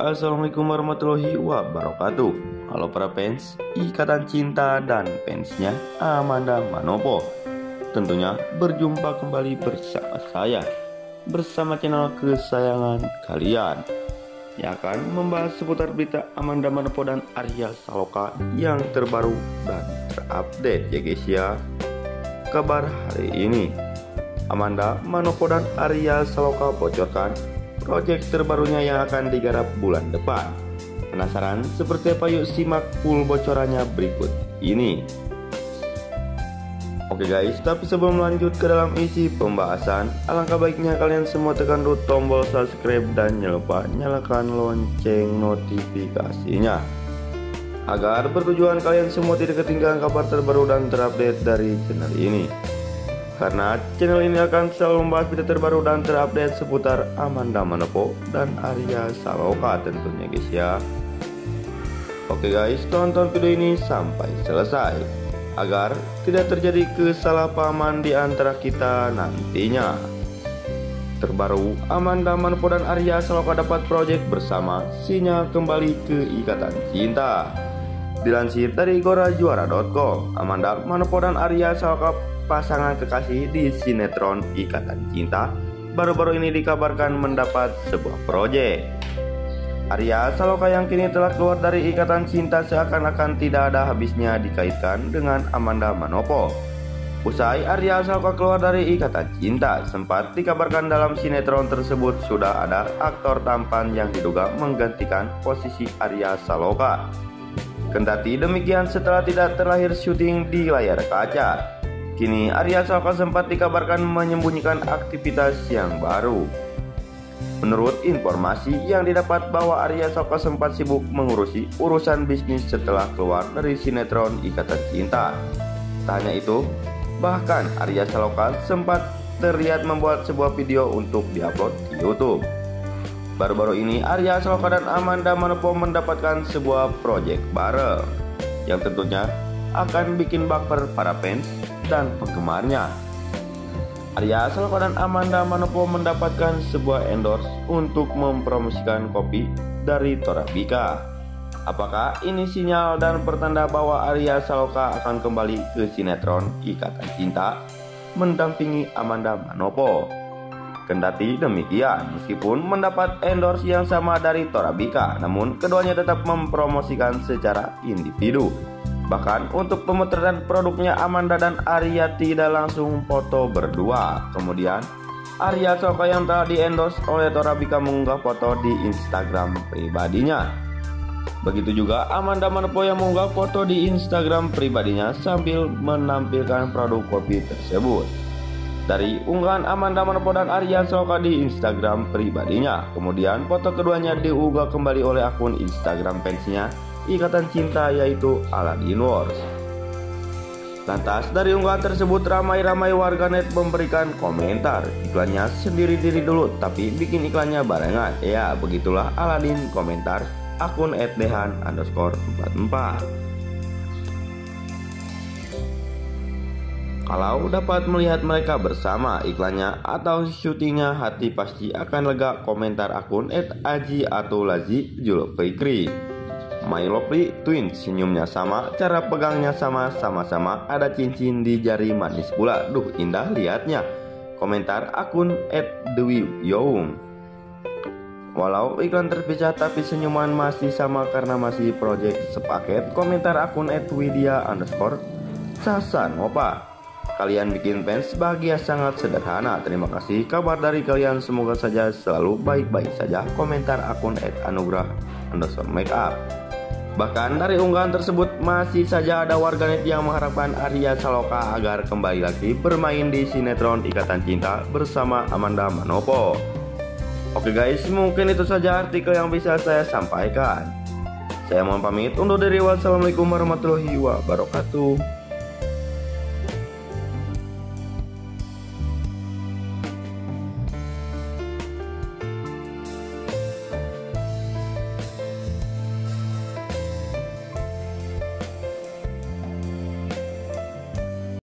Assalamualaikum warahmatullahi wabarakatuh. Halo para fans Ikatan Cinta dan fansnya Amanda Manopo. Tentunya berjumpa kembali bersama saya, bersama channel kesayangan kalian, yang akan membahas seputar berita Amanda Manopo dan Arya Saloka yang terbaru dan terupdate ya guys ya. Kabar hari ini, Amanda Manopo dan Arya Saloka bocorkan proyek terbarunya yang akan digarap bulan depan. Penasaran seperti apa? Yuk simak full bocorannya berikut ini. Oke guys, tapi sebelum lanjut ke dalam isi pembahasan, alangkah baiknya kalian semua tekan dulu tombol subscribe dan jangan lupa nyalakan lonceng notifikasinya, agar bertujuan kalian semua tidak ketinggalan kabar terbaru dan terupdate dari channel ini. Karena channel ini akan selalu membahas video terbaru dan terupdate seputar Amanda Manopo dan Arya Saloka tentunya guys ya. Oke guys, tonton video ini sampai selesai agar tidak terjadi kesalahpahaman di antara kita nantinya. Terbaru, Amanda Manopo dan Arya Saloka dapat proyek bersama, sinyal kembali ke Ikatan Cinta. Dilansir dari gorajuara.com, Amanda Manopo dan Arya Saloka, pasangan kekasih di sinetron Ikatan Cinta, baru-baru ini dikabarkan mendapat sebuah proyek. Arya Saloka yang kini telah keluar dari Ikatan Cinta seakan-akan tidak ada habisnya dikaitkan dengan Amanda Manopo. Usai Arya Saloka keluar dari Ikatan Cinta, sempat dikabarkan dalam sinetron tersebut sudah ada aktor tampan yang diduga menggantikan posisi Arya Saloka. Kendati demikian, setelah tidak terlahir syuting di layar kaca, kini Arya Saloka sempat dikabarkan menyembunyikan aktivitas yang baru. Menurut informasi yang didapat bahwa Arya Saloka sempat sibuk mengurusi urusan bisnis setelah keluar dari sinetron Ikatan Cinta. Tak hanya itu, bahkan Arya Saloka sempat terlihat membuat sebuah video untuk diupload di YouTube. Baru-baru ini Arya Saloka dan Amanda Manopo mendapatkan sebuah proyek bareng yang tentunya akan bikin baper para fans dan penggemarnya. Arya Saloka dan Amanda Manopo mendapatkan sebuah endorse untuk mempromosikan kopi dari Torabika. Apakah ini sinyal dan pertanda bahwa Arya Saloka akan kembali ke sinetron Ikatan Cinta mendampingi Amanda Manopo? Kendati demikian, meskipun mendapat endorse yang sama dari Torabika, namun keduanya tetap mempromosikan secara individu. Bahkan untuk pemotretan produknya, Amanda dan Arya tidak langsung foto berdua. Kemudian Arya Saloka yang telah di-endorse oleh Torabika mengunggah foto di Instagram pribadinya. Begitu juga Amanda Manopo yang mengunggah foto di Instagram pribadinya sambil menampilkan produk kopi tersebut. Dari unggahan Amanda Manopo dan Arya Saloka di Instagram pribadinya, kemudian foto keduanya diunggah kembali oleh akun Instagram fansnya Ikatan Cinta, yaitu Aladin Wars. Lantas dari unggahan tersebut ramai-ramai warganet memberikan komentar, iklannya sendiri diri dulu tapi bikin iklannya barengan. Ya begitulah Aladin, komentar akun @dehan_44. Kalau dapat melihat mereka bersama, iklannya atau syutingnya, hati pasti akan lega, komentar akun @aji_lazi Julfikri. My lovely twins, senyumnya sama, cara pegangnya sama-sama ada cincin di jari manis pula. Duh indah liatnya, komentar akun @dewiyoung. Walau iklan terpisah tapi senyuman masih sama karena masih project sepaket, komentar akun @widya_sasanopa. Kalian bikin fans bahagia sangat sederhana. Terima kasih kabar dari kalian, semoga saja selalu baik-baik saja, komentar akun @anugrah_makeup. Bahkan dari unggahan tersebut masih saja ada warganet yang mengharapkan Arya Saloka agar kembali lagi bermain di sinetron Ikatan Cinta bersama Amanda Manopo. Oke guys, mungkin itu saja artikel yang bisa saya sampaikan. Saya mohon pamit undur diri. Wassalamualaikum warahmatullahi wabarakatuh.